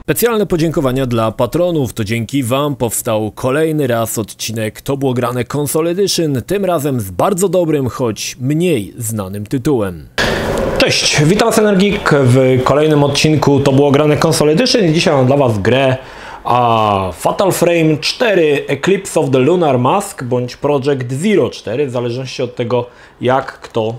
Specjalne podziękowania dla patronów, to dzięki Wam powstał kolejny raz odcinek To było grane Console Edition, tym razem z bardzo dobrym, choć mniej znanym tytułem. Cześć, witam Was Energik w kolejnym odcinku To było grane Console Edition i dzisiaj mam dla Was grę Fatal Frame 4 Eclipse of the Lunar Mask bądź Project Zero 4, w zależności od tego jak kto,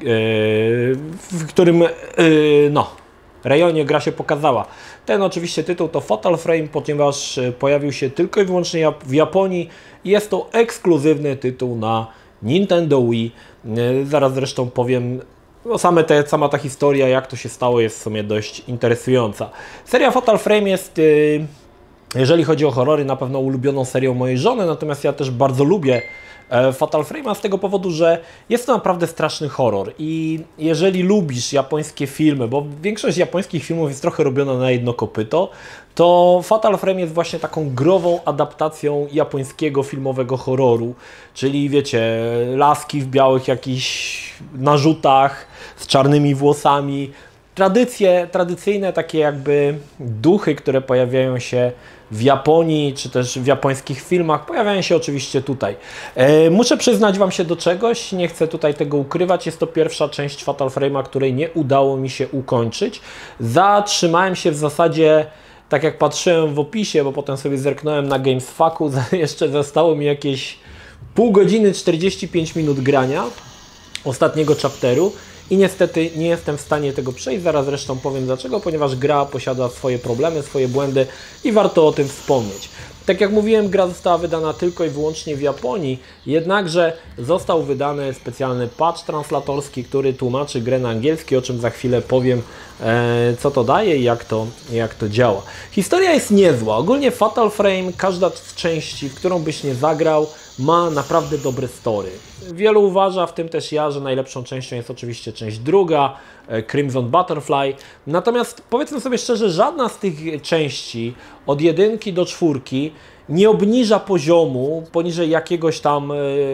w którym rejonie gra się pokazała. Ten oczywiście tytuł to Fatal Frame, ponieważ pojawił się tylko i wyłącznie w Japonii i jest to ekskluzywny tytuł na Nintendo Wii. Zaraz zresztą powiem, sama ta historia, jak to się stało, jest w sumie dość interesująca. Seria Fatal Frame jest, jeżeli chodzi o horrory, na pewno ulubioną serią mojej żony, natomiast ja też bardzo lubię Fatal Frame'a z tego powodu, że jest to naprawdę straszny horror i jeżeli lubisz japońskie filmy, bo większość japońskich filmów jest trochę robiona na jedno kopyto, to Fatal Frame jest właśnie taką grową adaptacją japońskiego filmowego horroru, czyli wiecie, laski w białych jakichś narzutach z czarnymi włosami, tradycyjne takie jakby duchy, które pojawiają się w Japonii, czy też w japońskich filmach, pojawiają się oczywiście tutaj. Muszę przyznać Wam się do czegoś, nie chcę tutaj tego ukrywać, jest to pierwsza część Fatal Frame'a, której nie udało mi się ukończyć. Zatrzymałem się w zasadzie, tak jak patrzyłem w opisie, bo potem sobie zerknąłem na GamesFAQu, jeszcze zostało mi jakieś pół godziny, 45 minut grania ostatniego chapteru. I niestety nie jestem w stanie tego przejść, zaraz zresztą powiem dlaczego, ponieważ gra posiada swoje problemy, swoje błędy i warto o tym wspomnieć. Tak jak mówiłem, gra została wydana tylko i wyłącznie w Japonii, jednakże został wydany specjalny patch translatorski, który tłumaczy grę na angielski, o czym za chwilę powiem, co to daje i jak to działa. Historia jest niezła. Ogólnie Fatal Frame, każda z części, w którą byś nie zagrał, ma naprawdę dobre story. Wielu uważa, w tym też ja, że najlepszą częścią jest oczywiście część druga, Crimson Butterfly. Natomiast powiedzmy sobie szczerze, żadna z tych części od 1 do 4 nie obniża poziomu poniżej jakiegoś tam,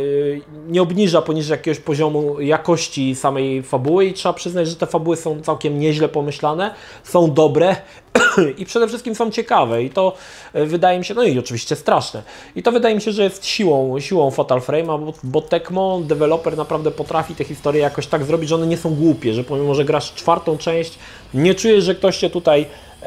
poziomu jakości samej fabuły i trzeba przyznać, że te fabuły są całkiem nieźle pomyślane, są dobre i przede wszystkim są ciekawe i to wydaje mi się, no i oczywiście straszne. I to wydaje mi się, że jest siłą Fatal Frame'a, bo Tecmo, deweloper, naprawdę potrafi te historie jakoś tak zrobić, że one nie są głupie, że pomimo, że grasz czwartą część, nie czujesz, że ktoś Cię tutaj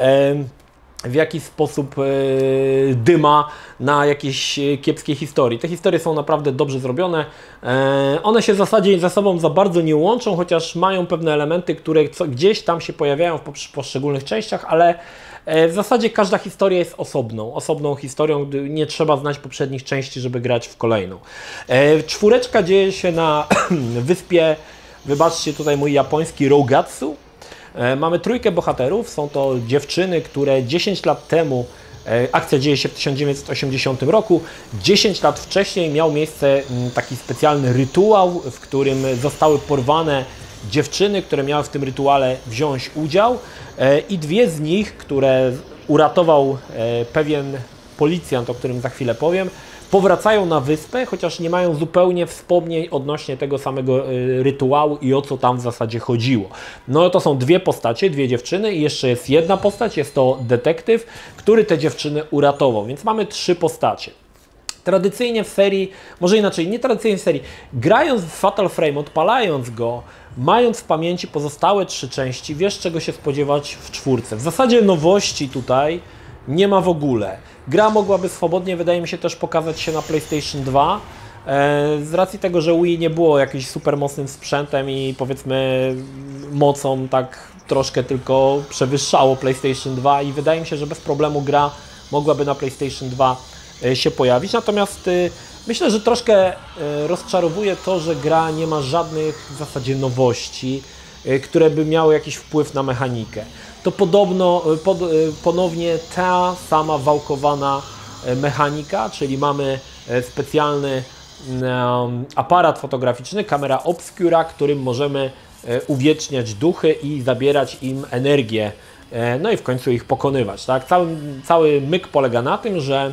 w jakiś sposób dyma na jakiejś kiepskiej historii. Te historie są naprawdę dobrze zrobione. One się w zasadzie ze sobą za bardzo nie łączą, chociaż mają pewne elementy, które gdzieś tam się pojawiają w poszczególnych częściach, ale w zasadzie każda historia jest osobną historią, gdy nie trzeba znać poprzednich części, żeby grać w kolejną. Czwóreczka dzieje się na wyspie, wybaczcie tutaj mój japoński, Rogatsu. Mamy trójkę bohaterów, są to dziewczyny, które 10 lat temu, akcja dzieje się w 1980 roku, 10 lat wcześniej miał miejsce taki specjalny rytuał, w którym zostały porwane dziewczyny, które miały w tym rytuale wziąć udział i dwie z nich, które uratował pewien policjant, o którym za chwilę powiem, powracają na wyspę, chociaż nie mają zupełnie wspomnień odnośnie tego samego rytuału i o co tam w zasadzie chodziło. No to są dwie postacie, dwie dziewczyny i jeszcze jest jedna postać, jest to detektyw, który te dziewczyny uratował, więc mamy trzy postacie. Tradycyjnie w serii, może inaczej, nie tradycyjnie w serii, grając w Fatal Frame, odpalając go, mając w pamięci pozostałe trzy części, wiesz czego się spodziewać w czwórce. W zasadzie nowości tutaj nie ma w ogóle. Gra mogłaby swobodnie, wydaje mi się, też pokazać się na PlayStation 2. Z racji tego, że Wii nie było jakimś super mocnym sprzętem i powiedzmy mocą tak troszkę tylko przewyższało PlayStation 2 i wydaje mi się, że bez problemu gra mogłaby na PlayStation 2 się pojawić. Natomiast myślę, że troszkę rozczarowuje to, że gra nie ma żadnych w zasadzie nowości, które by miały jakiś wpływ na mechanikę. To ponownie ta sama wałkowana mechanika, czyli mamy specjalny aparat fotograficzny, kamera obscura, którym możemy uwieczniać duchy i zabierać im energię, no i w końcu ich pokonywać. Tak? Cały myk polega na tym, że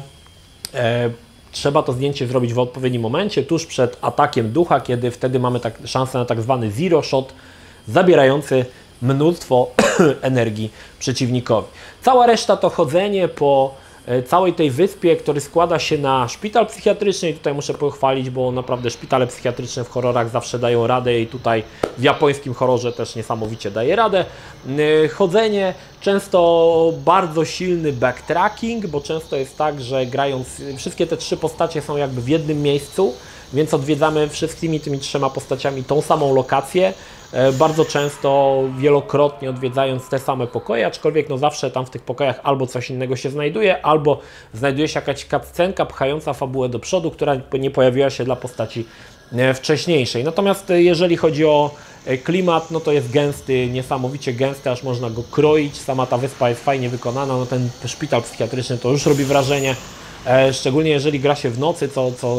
trzeba to zdjęcie zrobić w odpowiednim momencie, tuż przed atakiem ducha, kiedy wtedy mamy szansę na tak zwany zero shot, zabierający mnóstwo energii przeciwnikowi. Cała reszta to chodzenie po całej tej wyspie, który składa się na szpital psychiatryczny i tutaj muszę pochwalić, bo naprawdę szpitale psychiatryczne w horrorach zawsze dają radę i tutaj w japońskim horrorze też niesamowicie daje radę. Chodzenie, często bardzo silny backtracking, bo często jest tak, że grając, wszystkie te 3 postacie są jakby w jednym miejscu, więc odwiedzamy wszystkimi tymi 3 postaciami tą samą lokację, bardzo często, wielokrotnie odwiedzając te same pokoje, aczkolwiek no zawsze tam w tych pokojach albo coś innego się znajduje, albo znajduje się jakaś cutscenka pchająca fabułę do przodu, która nie pojawiła się dla postaci wcześniejszej. Natomiast jeżeli chodzi o klimat, no to jest gęsty, niesamowicie gęsty, aż można go kroić, sama ta wyspa jest fajnie wykonana, no ten szpital psychiatryczny to już robi wrażenie, szczególnie jeżeli gra się w nocy, co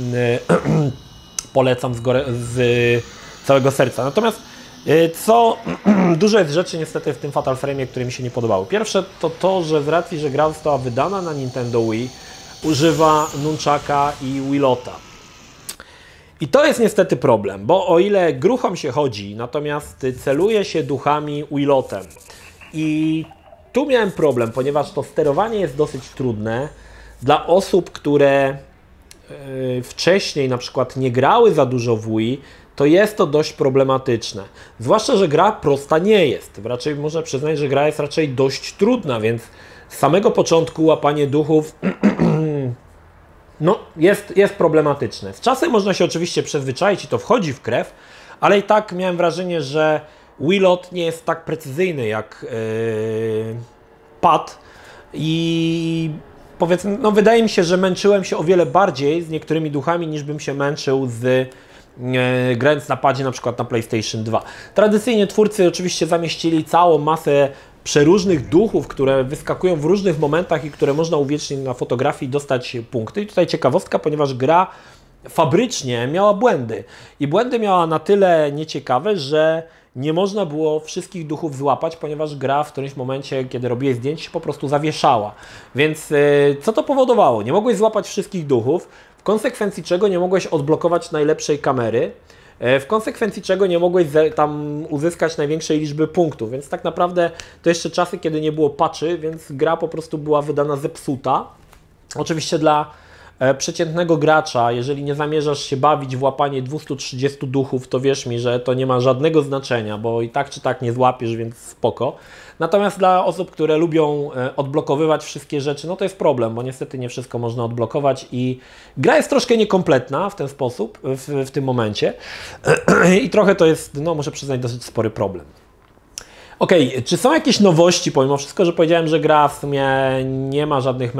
polecam z całego serca. Natomiast dużo jest rzeczy niestety w tym Fatal Frame'ie, które mi się nie podobały. Pierwsze to to, że z racji, że gra została wydana na Nintendo Wii, używa nunchaka i Wilota. I to jest niestety problem, bo o ile gruchom się chodzi, natomiast celuje się duchami Wilotem. I tu miałem problem, ponieważ to sterowanie jest dosyć trudne dla osób, które wcześniej na przykład nie grały za dużo w Wii, to jest to dość problematyczne. Zwłaszcza, że gra prosta nie jest. Raczej można przyznać, że gra jest raczej dość trudna, więc z samego początku łapanie duchów no, jest problematyczne. Z czasem można się oczywiście przyzwyczaić i to wchodzi w krew, ale i tak miałem wrażenie, że Wilot nie jest tak precyzyjny jak pad i powiedzmy, no wydaje mi się, że męczyłem się o wiele bardziej z niektórymi duchami, niż bym się męczył grając na padzie na przykład na PlayStation 2. Tradycyjnie twórcy oczywiście zamieścili całą masę przeróżnych duchów, które wyskakują w różnych momentach i które można uwiecznić na fotografii i dostać punkty. I tutaj ciekawostka, ponieważ gra fabrycznie miała błędy. I błędy miała na tyle nieciekawe, że nie można było wszystkich duchów złapać, ponieważ gra w którymś momencie, kiedy robiłeś zdjęcie, się po prostu zawieszała. Więc co to powodowało? Nie mogłeś złapać wszystkich duchów, w konsekwencji czego nie mogłeś odblokować najlepszej kamery, w konsekwencji czego nie mogłeś tam uzyskać największej liczby punktów, więc tak naprawdę to jeszcze czasy, kiedy nie było patchy, więc gra po prostu była wydana zepsuta. Oczywiście dla przeciętnego gracza, jeżeli nie zamierzasz się bawić w łapanie 230 duchów, to wierz mi, że to nie ma żadnego znaczenia, bo i tak czy tak nie złapiesz, więc spoko. Natomiast dla osób, które lubią odblokowywać wszystkie rzeczy, no to jest problem, bo niestety nie wszystko można odblokować i gra jest troszkę niekompletna w ten sposób, w tym momencie i trochę to jest, no muszę przyznać, dosyć spory problem. Okej, czy są jakieś nowości, pomimo wszystko, że powiedziałem, że gra w sumie nie ma żadnych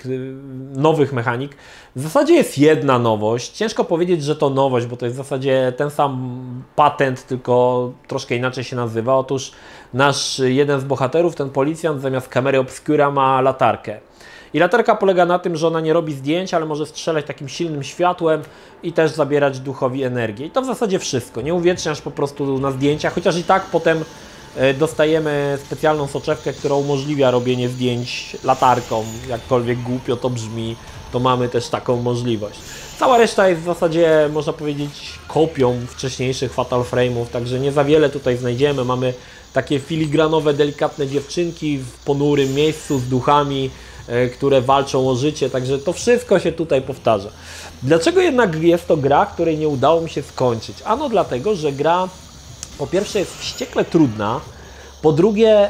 nowych mechanik. W zasadzie jest jedna nowość. Ciężko powiedzieć, że to nowość, bo to jest w zasadzie ten sam patent, tylko troszkę inaczej się nazywa. Otóż nasz jeden z bohaterów, ten policjant, zamiast kamery obscura ma latarkę. I latarka polega na tym, że ona nie robi zdjęć, ale może strzelać takim silnym światłem i też zabierać duchowi energię. I to w zasadzie wszystko. Nie uwieczniasz po prostu na zdjęciach, chociaż i tak potem dostajemy specjalną soczewkę, która umożliwia robienie zdjęć latarką. Jakkolwiek głupio to brzmi, to mamy też taką możliwość. Cała reszta jest w zasadzie, można powiedzieć, kopią wcześniejszych Fatal Frame'ów, także nie za wiele tutaj znajdziemy. Mamy takie filigranowe, delikatne dziewczynki w ponurym miejscu z duchami, które walczą o życie, także to wszystko się tutaj powtarza. Dlaczego jednak jest to gra, której nie udało mi się skończyć? Ano dlatego, że gra po pierwsze jest wściekle trudna, po drugie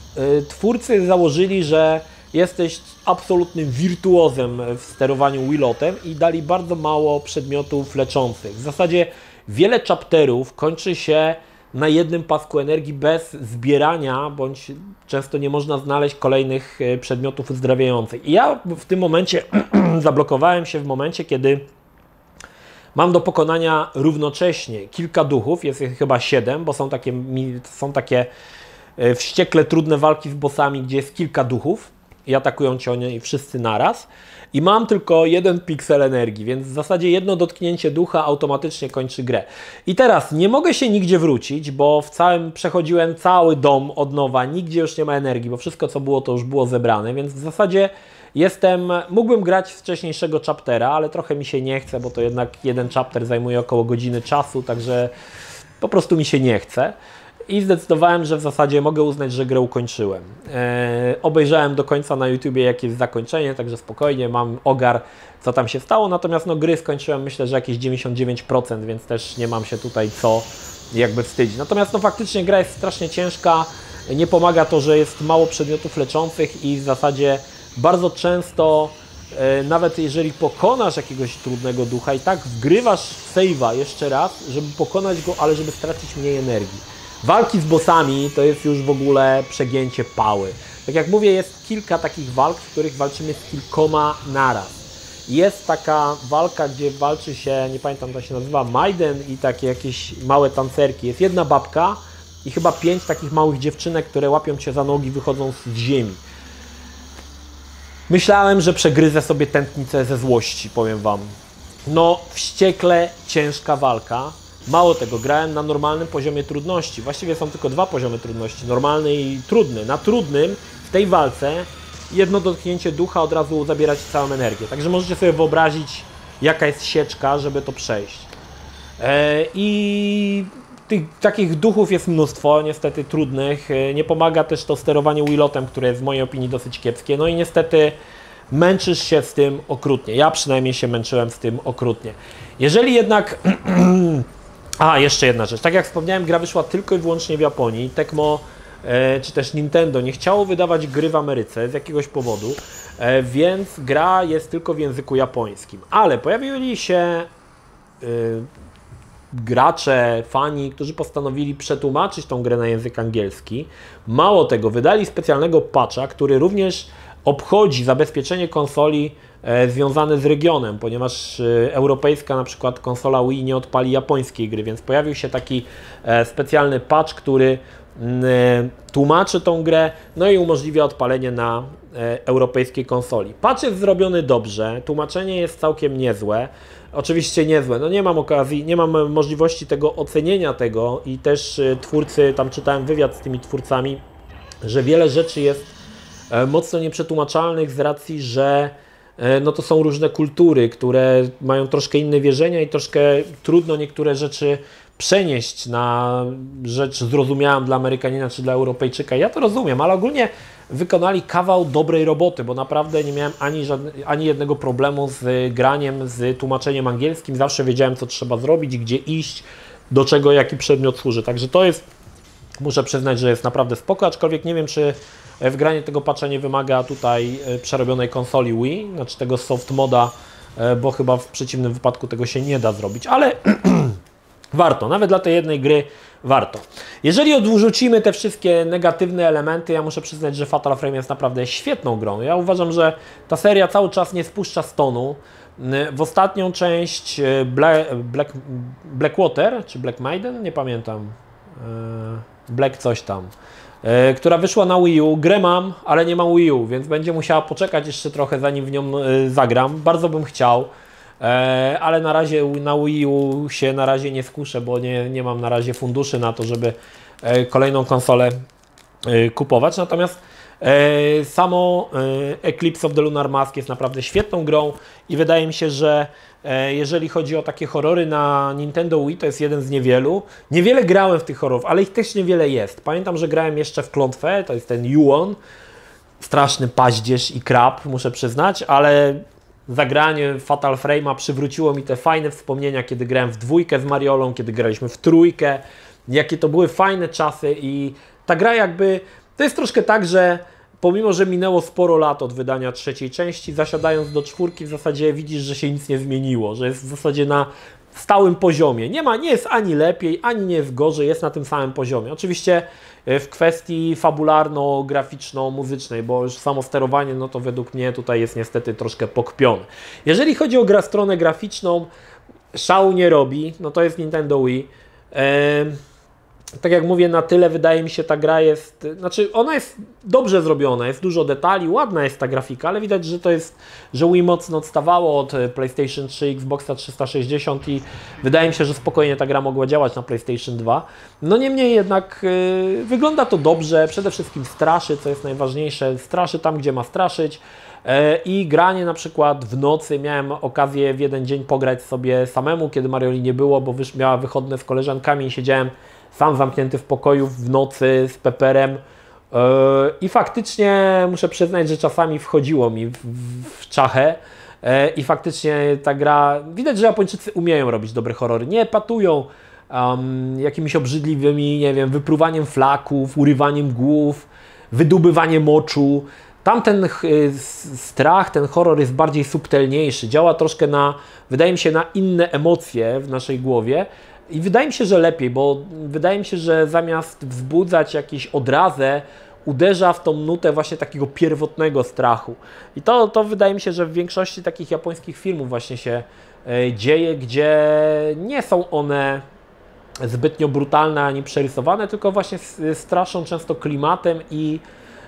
twórcy założyli, że jesteś absolutnym wirtuozem w sterowaniu Wilotem i dali bardzo mało przedmiotów leczących. W zasadzie wiele chapterów kończy się na jednym pasku energii bez zbierania, bądź często nie można znaleźć kolejnych przedmiotów uzdrawiających. I ja w tym momencie zablokowałem się w momencie, kiedy mam do pokonania równocześnie kilka duchów, jest ich chyba 7, bo są takie wściekle trudne walki z bossami, gdzie jest kilka duchów i atakują cię oni wszyscy naraz. I mam tylko 1 piksel energii, więc w zasadzie jedno dotknięcie ducha automatycznie kończy grę. I teraz nie mogę się nigdzie wrócić, bo przechodziłem cały dom od nowa, nigdzie już nie ma energii, bo wszystko co było to już było zebrane, więc w zasadzie mógłbym grać z wcześniejszego chaptera, ale trochę mi się nie chce, bo to jednak jeden chapter zajmuje około godziny czasu, także po prostu mi się nie chce. i zdecydowałem, że w zasadzie mogę uznać, że grę ukończyłem. Obejrzałem do końca na YouTubie, jakie jest zakończenie, także spokojnie, mam ogar, co tam się stało, natomiast no, gry skończyłem myślę, że jakieś 99%, więc też nie mam się tutaj co jakby wstydzić. Natomiast no, faktycznie gra jest strasznie ciężka, nie pomaga to, że jest mało przedmiotów leczących i w zasadzie bardzo często nawet jeżeli pokonasz jakiegoś trudnego ducha i tak wgrywasz save'a jeszcze raz, żeby pokonać go, ale żeby stracić mniej energii. Walki z bossami to jest już w ogóle przegięcie pały. Tak jak mówię, jest kilka takich walk, w których walczymy z kilkoma naraz. Jest taka walka, gdzie walczy się, nie pamiętam, to się nazywa Maiden i takie jakieś małe tancerki. Jest jedna babka i chyba 5 takich małych dziewczynek, które łapią cię za nogi, wychodzą z ziemi. Myślałem, że przegryzę sobie tętnicę ze złości, powiem Wam. No, wściekle ciężka walka. Mało tego, grałem na normalnym poziomie trudności. Właściwie są tylko 2 poziomy trudności, normalny i trudny. Na trudnym, w tej walce, jedno dotknięcie ducha od razu zabiera ci całą energię. Także możecie sobie wyobrazić, jaka jest sieczka, żeby to przejść. I takich duchów jest mnóstwo, niestety trudnych. Nie pomaga też to sterowanie Wilotem, które jest w mojej opinii dosyć kiepskie. No i niestety męczysz się z tym okrutnie. Ja przynajmniej się męczyłem z tym okrutnie. Jeżeli jednak... jeszcze jedna rzecz. Tak jak wspomniałem, gra wyszła tylko i wyłącznie w Japonii. Tecmo czy też Nintendo nie chciało wydawać gry w Ameryce z jakiegoś powodu, więc gra jest tylko w języku japońskim. Ale pojawili się gracze, fani, którzy postanowili przetłumaczyć tą grę na język angielski. Mało tego, wydali specjalnego patcha, który również obchodzi zabezpieczenie konsoli związane z regionem, ponieważ europejska na przykład konsola Wii nie odpali japońskiej gry, więc pojawił się taki specjalny patch, który tłumaczy tą grę, no i umożliwia odpalenie na europejskiej konsoli. Patch jest zrobiony dobrze, tłumaczenie jest całkiem niezłe, oczywiście niezłe, no nie mam okazji, nie mam możliwości tego ocenienia tego i też twórcy, tam czytałem wywiad z tymi twórcami, że wiele rzeczy jest mocno nieprzetłumaczalnych z racji, że no to są różne kultury, które mają troszkę inne wierzenia i troszkę trudno niektóre rzeczy przenieść na rzecz zrozumiałą dla Amerykanina czy dla Europejczyka. Ja to rozumiem, ale ogólnie wykonali kawał dobrej roboty, bo naprawdę nie miałem ani jednego problemu z graniem, z tłumaczeniem angielskim. Zawsze wiedziałem, co trzeba zrobić, gdzie iść, do czego jaki przedmiot służy. Także to jest, muszę przyznać, że jest naprawdę spoko, aczkolwiek nie wiem, czy wgranie tego patcha nie wymaga tutaj przerobionej konsoli Wii, znaczy tego soft moda, bo chyba w przeciwnym wypadku tego się nie da zrobić, ale warto, nawet dla tej jednej gry warto. Jeżeli odrzucimy te wszystkie negatywne elementy, ja muszę przyznać, że Fatal Frame jest naprawdę świetną grą. Ja uważam, że ta seria cały czas nie spuszcza z tonu. W ostatnią część Blackwater, czy Black Maiden, nie pamiętam, Black coś tam, która wyszła na Wii U. Grę mam, ale nie mam Wii U, więc będzie musiała poczekać jeszcze trochę, zanim w nią zagram. Bardzo bym chciał, ale na razie na Wii U się na razie nie skuszę, bo nie mam na razie funduszy na to, żeby kolejną konsolę kupować. Natomiast samo Eclipse of the Lunar Mask jest naprawdę świetną grą i wydaje mi się, że jeżeli chodzi o takie horrory na Nintendo Wii, to jest jeden z niewielu. Niewiele grałem w tych horrorów, ale ich też niewiele jest. Pamiętam, że grałem jeszcze w Klątwę, to jest ten Ju-On. Straszny paździerz i krab, muszę przyznać, ale zagranie Fatal Frame'a przywróciło mi te fajne wspomnienia, kiedy grałem w 2 z Mariolą, kiedy graliśmy w 3. Jakie to były fajne czasy i ta gra jakby... To jest troszkę tak, że pomimo, że minęło sporo lat od wydania 3. części, zasiadając do 4 w zasadzie widzisz, że się nic nie zmieniło, że jest w zasadzie na stałym poziomie. Nie jest ani lepiej, ani nie jest gorzej, jest na tym samym poziomie. Oczywiście w kwestii fabularno-graficzno-muzycznej, bo już samo sterowanie, no to według mnie tutaj jest niestety troszkę pokpione. Jeżeli chodzi o stronę graficzną, szału nie robi, no to jest Nintendo Wii. Tak jak mówię, na tyle wydaje mi się ta gra jest, znaczy ona jest dobrze zrobiona, jest dużo detali, ładna jest ta grafika, ale widać, że Wii mocno odstawało od PlayStation 3, Xboxa 360 i wydaje mi się, że spokojnie ta gra mogła działać na PlayStation 2. No niemniej jednak wygląda to dobrze, przede wszystkim straszy, co jest najważniejsze, straszy tam, gdzie ma straszyć. I granie na przykład w nocy, miałem okazję w jeden dzień pograć sobie samemu, kiedy Marioli nie było, bo miała wychodne z koleżankami i siedziałem sam zamknięty w pokoju w nocy z Pepperem. I faktycznie muszę przyznać, że czasami wchodziło mi w czachę i faktycznie ta gra, widać, że Japończycy umieją robić dobre horrory, nie patują jakimiś obrzydliwymi, nie wiem, wypruwaniem flaków, urywaniem głów, wydobywaniem moczu. Tamten strach, ten horror jest bardziej subtelniejszy, działa troszkę wydaje mi się, na inne emocje w naszej głowie. I wydaje mi się, że lepiej, bo wydaje mi się, że zamiast wzbudzać jakąś odrazę, uderza w tą nutę właśnie takiego pierwotnego strachu. I to wydaje mi się, że w większości takich japońskich filmów właśnie się dzieje, gdzie nie są one zbytnio brutalne ani przerysowane, tylko właśnie straszą często klimatem i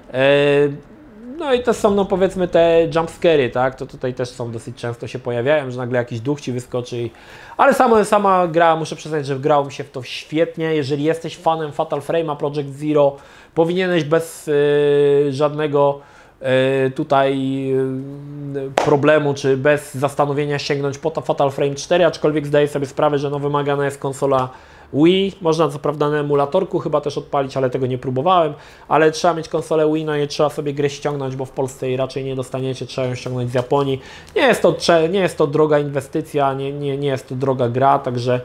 no i to są, no powiedzmy, te jumpscary, tak? To tutaj też są dosyć często się pojawiają, że nagle jakiś duch ci wyskoczy. Ale sama gra, muszę przyznać, że grało mi się w to świetnie. Jeżeli jesteś fanem Fatal Frame'a, Project Zero, powinieneś bez żadnego tutaj problemu, czy bez zastanowienia sięgnąć po Fatal Frame 4, aczkolwiek zdaję sobie sprawę, że wymagana jest konsola Wii, można co prawda na emulatorku chyba też odpalić, ale tego nie próbowałem, ale trzeba mieć konsolę Wii, no i trzeba sobie grę ściągnąć, bo w Polsce jej raczej nie dostaniecie, trzeba ją ściągnąć z Japonii. Nie jest to droga inwestycja, nie jest to droga gra, także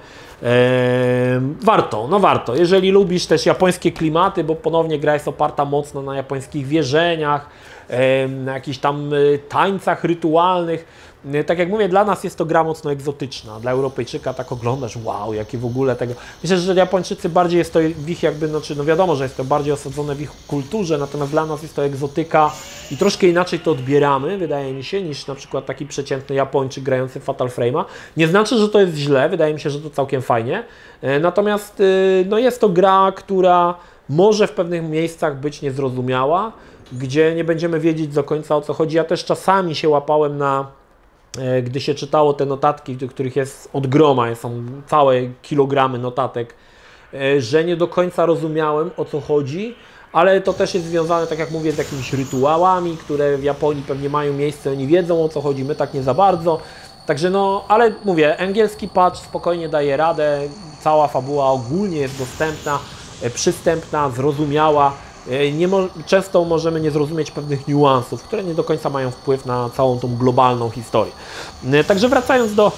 warto. Jeżeli lubisz też japońskie klimaty, bo ponownie gra jest oparta mocno na japońskich wierzeniach, na jakichś tam tańcach rytualnych. Tak jak mówię, dla nas jest to gra mocno egzotyczna. Dla Europejczyka tak oglądasz, wow, jakie w ogóle tego. Myślę, że Japończycy bardziej jest to w ich jakby, no wiadomo, że jest to bardziej osadzone w ich kulturze, natomiast dla nas jest to egzotyka i troszkę inaczej to odbieramy, wydaje mi się, niż na przykład taki przeciętny Japończyk grający w Fatal Frame'a. Nie znaczy, że to jest źle, wydaje mi się, że to całkiem fajnie. Natomiast no jest to gra, która może w pewnych miejscach być niezrozumiała, gdzie nie będziemy wiedzieć do końca, o co chodzi. Ja też czasami się łapałem gdy się czytało te notatki, do których jest od groma, są całe kilogramy notatek, że nie do końca rozumiałem, o co chodzi, ale to też jest związane, tak jak mówię, z jakimiś rytuałami, które w Japonii pewnie mają miejsce, oni wiedzą, o co chodzi, my tak nie za bardzo. Także no, ale mówię, angielski patch spokojnie daje radę, cała fabuła ogólnie jest dostępna, przystępna, zrozumiała. Często możemy nie zrozumieć pewnych niuansów, które nie do końca mają wpływ na całą tą globalną historię. Także wracając do...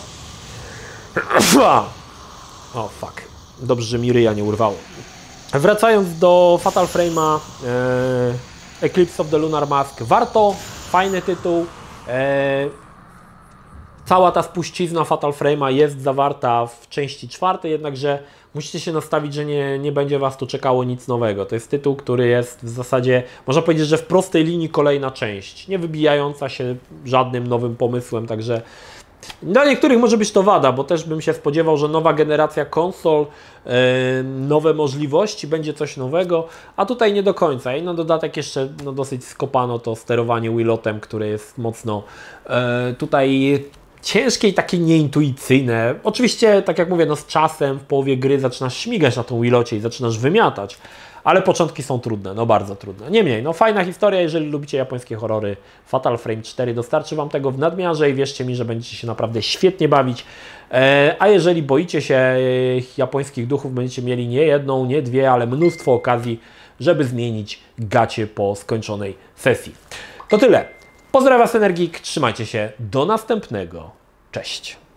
O fuck, dobrze, że mi ryja nie urwało. Wracając do Fatal Frame'a, Eclipse of the Lunar Mask, warto, fajny tytuł. Cała ta spuścizna Fatal Frame'a jest zawarta w części 4, jednakże musicie się nastawić, że nie będzie Was tu czekało nic nowego. To jest tytuł, który jest w zasadzie, można powiedzieć, że w prostej linii kolejna część, nie wybijająca się żadnym nowym pomysłem, także dla niektórych może być to wada, bo też bym się spodziewał, że nowa generacja konsol, nowe możliwości, będzie coś nowego, a tutaj nie do końca. I na dodatek jeszcze dosyć skopano to sterowanie Wilotem, które jest mocno tutaj ciężkie i takie nieintuicyjne. Oczywiście, tak jak mówię, z czasem w połowie gry zaczynasz śmigać na tą Wilocie i zaczynasz wymiatać, ale początki są trudne, bardzo trudne. Niemniej, fajna historia, jeżeli lubicie japońskie horrory, Fatal Frame 4 dostarczy Wam tego w nadmiarze i wierzcie mi, że będziecie się naprawdę świetnie bawić. A jeżeli boicie się japońskich duchów, będziecie mieli nie jedną, nie dwie, ale mnóstwo okazji, żeby zmienić gacie po skończonej sesji. To tyle. Pozdrawiam Was, Energik, trzymajcie się, do następnego. Cześć.